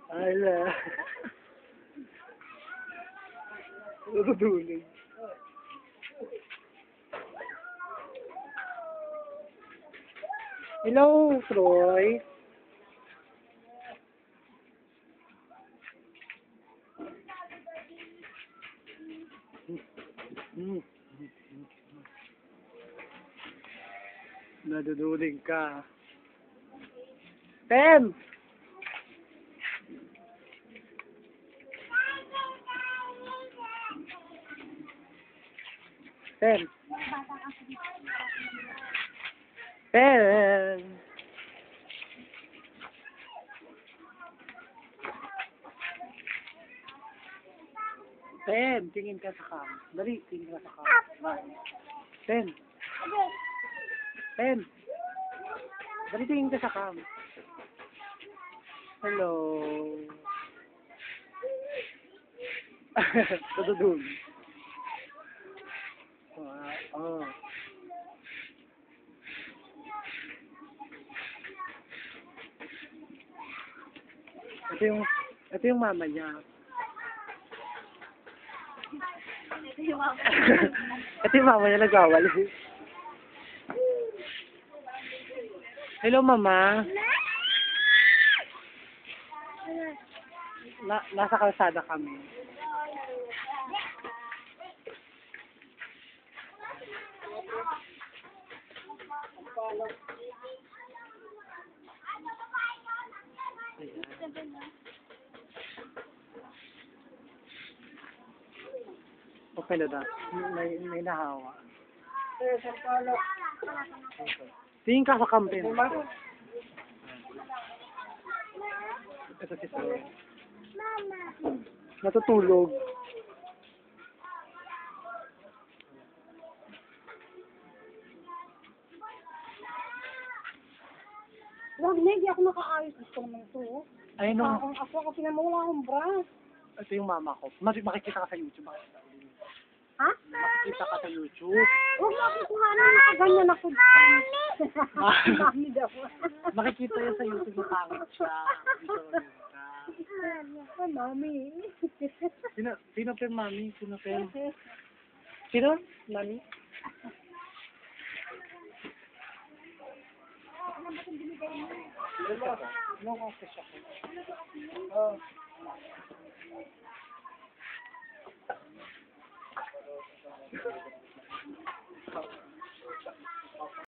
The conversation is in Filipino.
Ala. Natutulog. Hello, Troy. Naduduling ka. Pem! Pem! Pem! Pem, tingin ka sa cam. Dali, tingin ka sa cam. Pem! Pem! Dali, tingin ka sa cam. Hello. Natutulog. Oh. Ito yung mama niya. Ito yung mama niya nagwawali. Hello, mama. Nasa kalsada kami. Okay na daw. May nahawa. Tingin ka sa campaign. Ito si Troy. Natutulog. Wag na, hindi ako nakaayos. Gusto naman ito. Ay, no. Ako pinamula akong bra. Ito yung mama ko. Makikita ka sa YouTube. Ha? Makikita ka sa YouTube. Huwag mo akong kuhanan. Nakaganyan ako. Mami daw. Makikita yan sa YouTube na pangit siya. Ay, mami. Sino pa mami? Sino pa? Sino? Mami? No, kasi siya. Oh.